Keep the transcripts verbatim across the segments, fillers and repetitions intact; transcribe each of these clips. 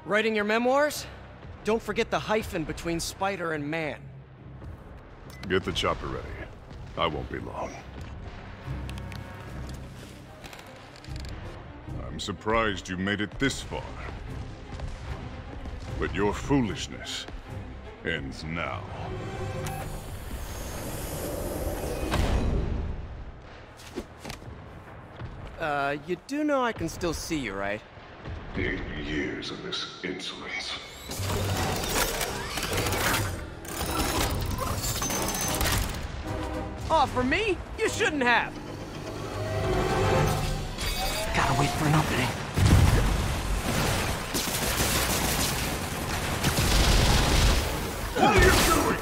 Writing your memoirs? Don't forget the hyphen between spider and man. Get the chopper ready. I won't be long. I'm surprised you made it this far. But your foolishness ends now. Uh, you do know I can still see you, right? Eight years of this insolence. Oh, for me? You shouldn't have! Gotta wait for an opening. What are you doing?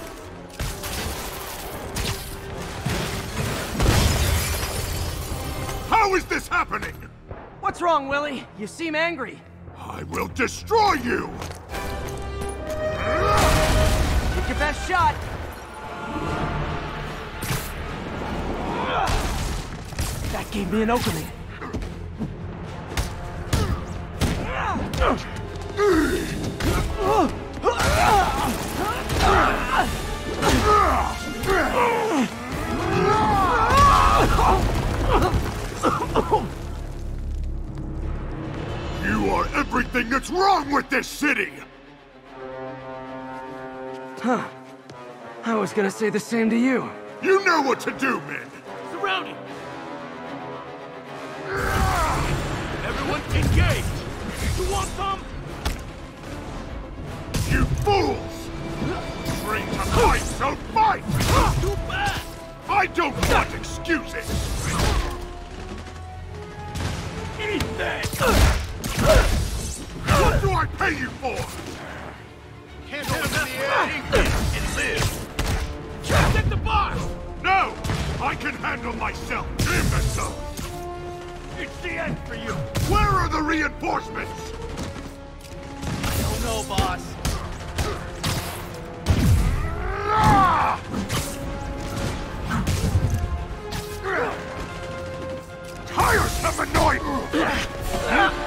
How is this happening? What's wrong, Willie? You seem angry. I will destroy you! Take your best shot. That gave me an opening. You are everything that's wrong with this city! Huh. I was gonna say the same to you. You know what to do, men! Surround him! Everyone engage! You want some? You fools! Trained to fight, so fight! Too bad! I don't want excuses! Eat that! What do I pay you for? Can't open the air and live! Check the box! No! I can handle myself, imbecile! It's the end for you! Where are the reinforcements? I don't know, boss. Ah! Tiresome annoying!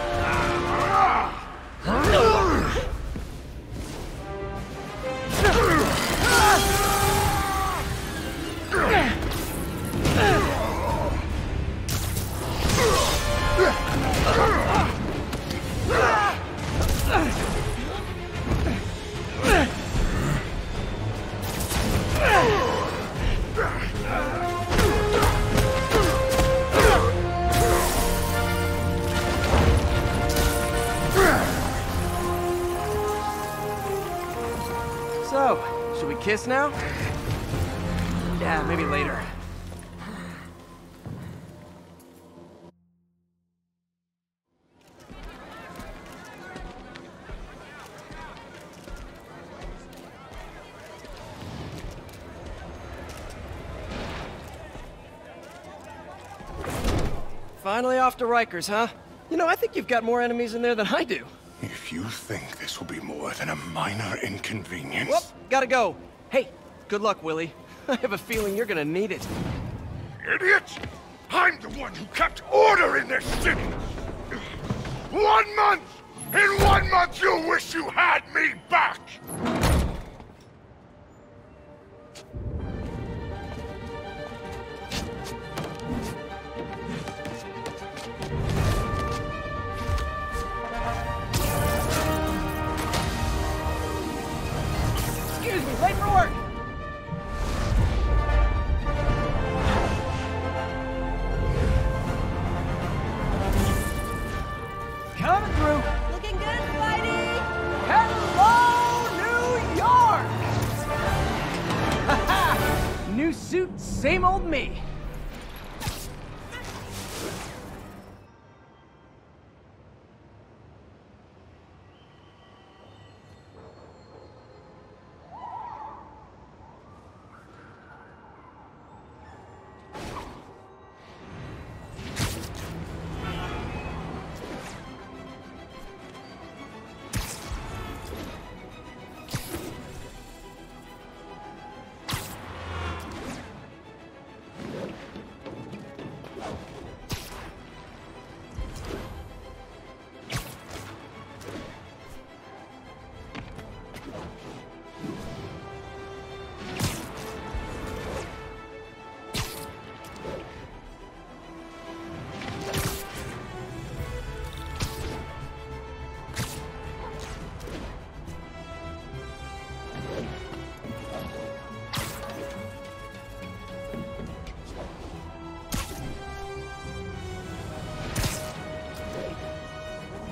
So, should we kiss now? Yeah, maybe later. Finally off to Rikers, huh? You know, I think you've got more enemies in there than I do. If you think this will be more than a minor inconvenience... Whoop, gotta go. Hey, good luck, Willie. I have a feeling you're gonna need it. Idiot! I'm the one who kept order in this city! One month! In one month you'll wish you had me back! Excuse me, late for work! Coming through! Looking good, Spidey! Hello, New York! Ha-ha! New suit, same old me.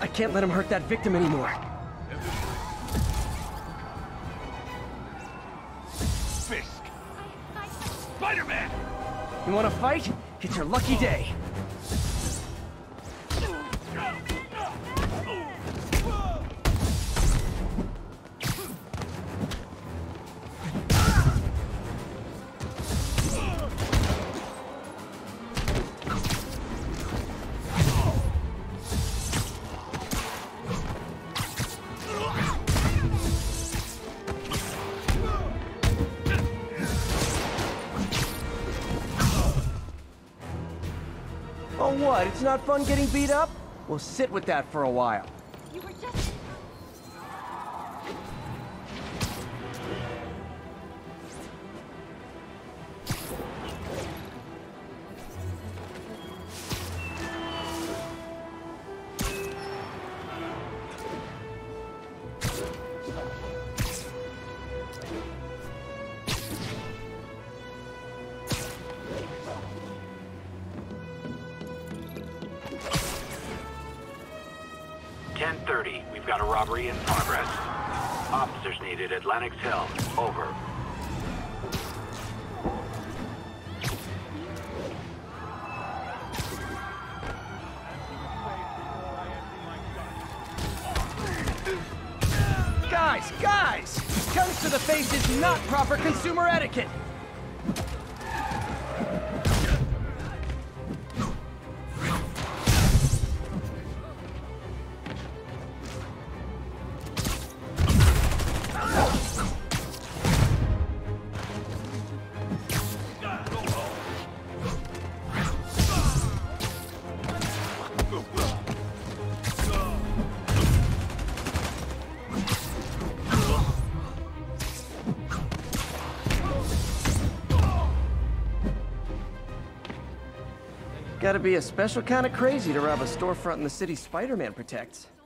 I can't let him hurt that victim anymore. Fisk! Spider-Man! You wanna fight? It's your lucky day. Oh, what? It's not fun getting beat up? We'll sit with that for a while. You were just... ten thirty, we've got a robbery in progress. Officers needed at Lenox Hill. Over. Guys, guys! Guns to the face is not proper consumer etiquette! Gotta be a special kind of crazy to rob a storefront in the city Spider-Man protects.